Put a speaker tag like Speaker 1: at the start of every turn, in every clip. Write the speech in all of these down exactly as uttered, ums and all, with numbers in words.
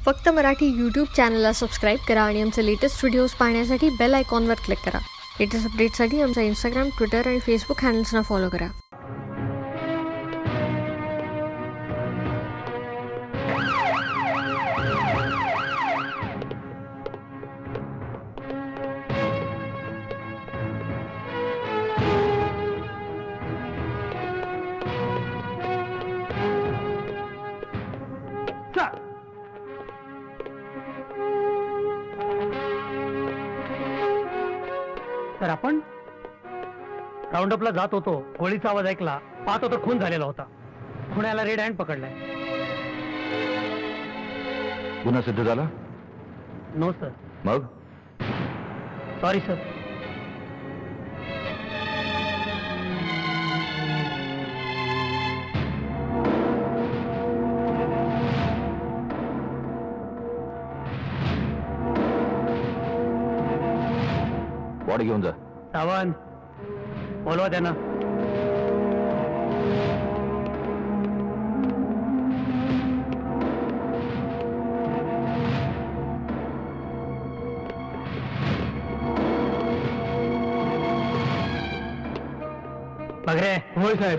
Speaker 1: फक्त मराठी यूट्यूब चॅनलला सबस्क्राईब करा आणि आमचे लेटेस्ट व्हिडिओज पाहण्यासाठी बेल आयकॉनवर क्लिक करा. लेटेस्ट अपडेट्ससाठी आमचा इंस्टाग्राम, ट्विटर आणि फेसबुक हँडल्सना फॉलो करा.
Speaker 2: तर आपण राऊंडअपला जात होतो, गोळीचा आवाज ऐकला, पाहत होतो खून झालेला होता. खुण्याला रेड हँड पकडलाय.
Speaker 3: गुन्हा सिद्ध झाला?
Speaker 2: No sir.
Speaker 3: मग
Speaker 2: सॉरी सर.
Speaker 3: बॉडी घेऊन जा.
Speaker 2: सावंत, बोलवा त्यांना. बघरे होय साहेब.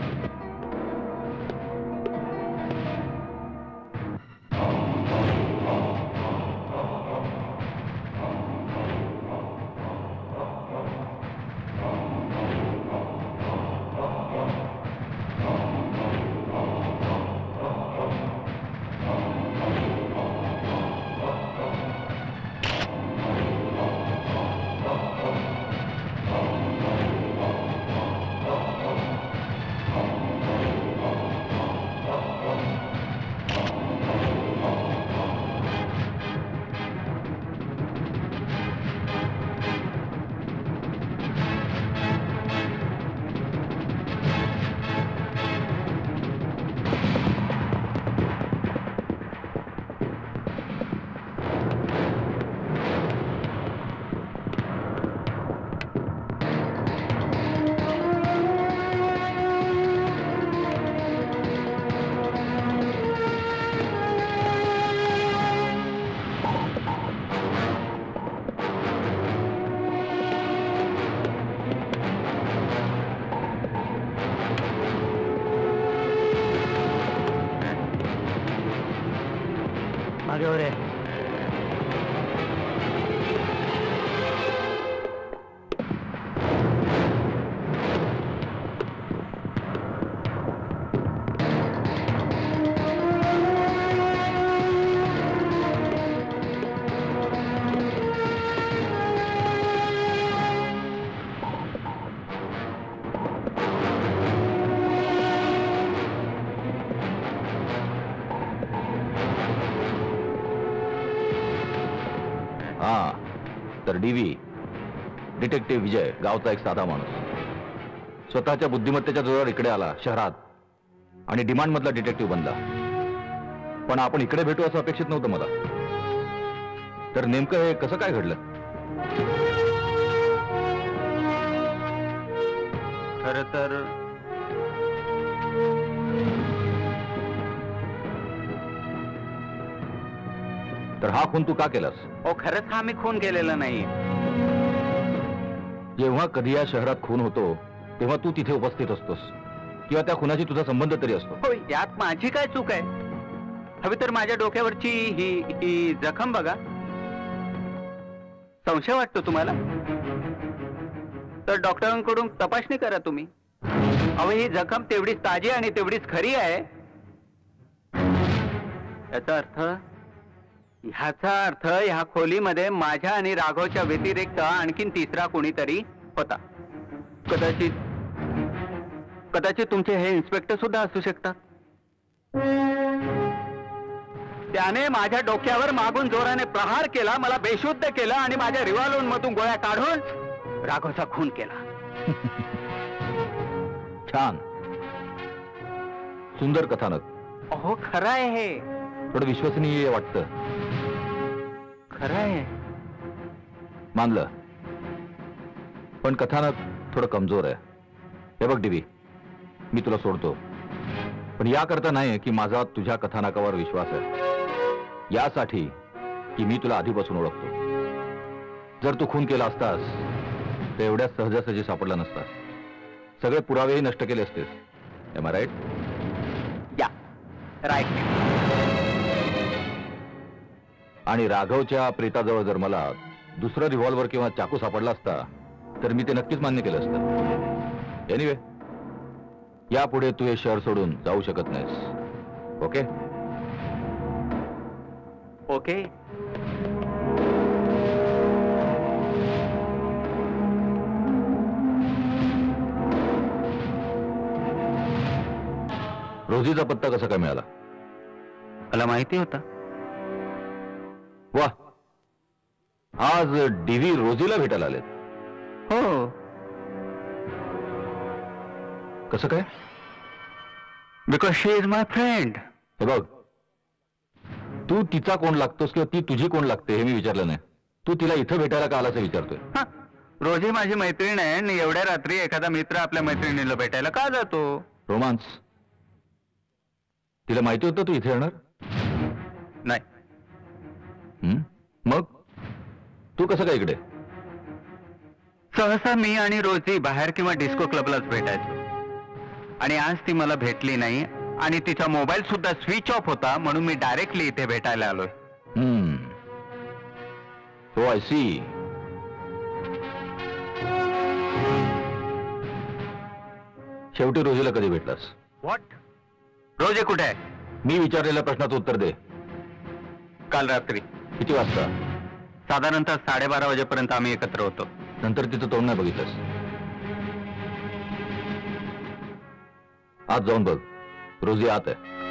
Speaker 2: मागे वर आहे.
Speaker 3: हा तर डीव्ही डिटेक्टिव्ह विजय, गावचा एक साधा माणूस, स्वतःच्या बुद्धिमत्तेच्या जोरावर इकडे आला शहरात आणि डिमांड मधला डिटेक्टिव्ह बनला. पण आपण इकडे भेटू असं अपेक्षित नव्हतं मला. तर नेमकं हे कसं काय घडलं?
Speaker 4: खरं तर
Speaker 3: तर हा खून तू का केलास?
Speaker 4: ओ खरंच हा मी खून केलेला नाही.
Speaker 3: जेव्हा कधी या शहरात खून होतो तेव्हा तू तिथे उपस्थित असतोस किंवा त्या खुनाशी तुझा संबंध तरी असतो.
Speaker 4: होय, यात माझी काय चूक आहे? हवी तर माझ्या डोक्यावरची ही ही जखम बघा. संशय वाटतो तुम्हाला? तर डॉक्टरांकडून तपासणी करा तुम्ही. अहो, ही जखम तेवढीच ताजी आणि तेवढीच खरी आहे. याचा अर्थ ह्याचा अर्थ ह्या खोलीमध्ये माझ्या आणि राघवच्या व्यतिरिक्त आणखीन तिसरा कोणीतरी होता. कदाचित कदाचित तुमचे हे इन्स्पेक्टर सुद्धा असू शकतात. त्याने माझ्या डोक्यावर मागून जोराने प्रहार केला, मला बेशुद्ध केलं आणि माझ्या रिव्हॉल्वर मधून गोळ्या काढून राघवचा खून केला.
Speaker 3: छान, सुंदर कथानक.
Speaker 4: अहो, खरं आहे हे.
Speaker 3: थोडं विश्वसनीय वाटतं.
Speaker 4: खरं आहे,
Speaker 3: मानलं, पण कथानक थोडं कमजोर आहे. हे बघ डीवी, मी तुला सोडतो, पण याकरता नाही की माझा तुझ्या कथानकावर विश्वास आहे. यासाठी की मी तुला आधीपासून ओळखतो. जर तू खून केला असतास तर एवढ्या सहजासहजी सापडला नसतास. सगळे पुरावेही नष्ट केले असतेस. Am I right?
Speaker 4: Yeah right.
Speaker 3: आणि राघवच्या प्रेताजवळ जर मला दुसरं रिव्हॉल्वर किंवा चाकू सापडला असता तर मी ते नक्कीच मान्य केलं असतं. एनिवे, यापुढे तू हे शहर सोडून जाऊ शकत नाहीस. ओके?
Speaker 4: ओके.
Speaker 3: रोजीचा पत्ता कसा काय मिळाला?
Speaker 4: मला माहिती होता.
Speaker 3: वा, आज डीव्ही रोजीला भेटायला आलेत.
Speaker 4: हो.
Speaker 3: कसं काय?
Speaker 4: Because she is my friend.
Speaker 3: हे बघ, तू तिचा कोण लागतोस किंवा ती तुझी कोण लागते हे मी विचारलं नाही. तू तिला इथं भेटायला का आलास हे विचारतोय.
Speaker 4: रोजी माझी मैत्रीण आहे आणि एवढ्या रात्री एखादा मित्र आपल्या मैत्रिणीला भेटायला का जातो?
Speaker 3: रोमांस. तिला माहिती होतं तू इथे येणार?
Speaker 4: नाही.
Speaker 3: हं? मग तू कसं काय इकडे?
Speaker 4: सहसा मी आणि रोजी बाहेर किंवा डिस्को क्लबलाच भेटायचो. आणि आज ती मला भेटली नाही आणि तिचा मोबाईल सुद्धा स्विच ऑफ होता, म्हणून मी डायरेक्टली इथे भेटायला आलोय.
Speaker 3: हम्म. हो, आय सी. शेवटी रोजीला कधी भेटलास?
Speaker 4: व्हॉट? रोजी कुठे आहे?
Speaker 3: मी विचारलेल्या प्रश्नाचं उत्तर दे.
Speaker 4: काल रात्री.
Speaker 3: किती वाजता?
Speaker 4: साधारणतः साडेबारा वाजेपर्यंत आम्ही एकत्र होतो.
Speaker 3: नंतर तिचं तोंड नाही बघितलंस? आज जाऊन बघ, रोजी आत आहे.